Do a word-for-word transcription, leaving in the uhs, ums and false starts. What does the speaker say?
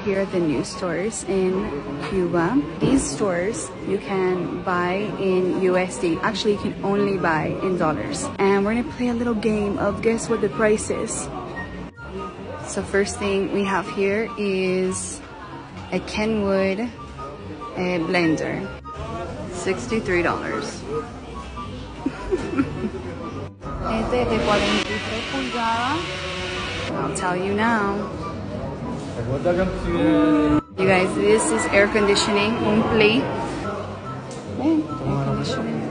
here at the new stores in Cuba. These stores you can buy in U S D. Actually, you can only buy in dollars. And we're gonna play a little game of guess what the price is. So first thing we have here is a Kenwood a blender. sixty-three dollars. Este de cuarenta y tres pulgadas. I'll tell you now. You guys, this is air conditioning, un play. Air conditioning.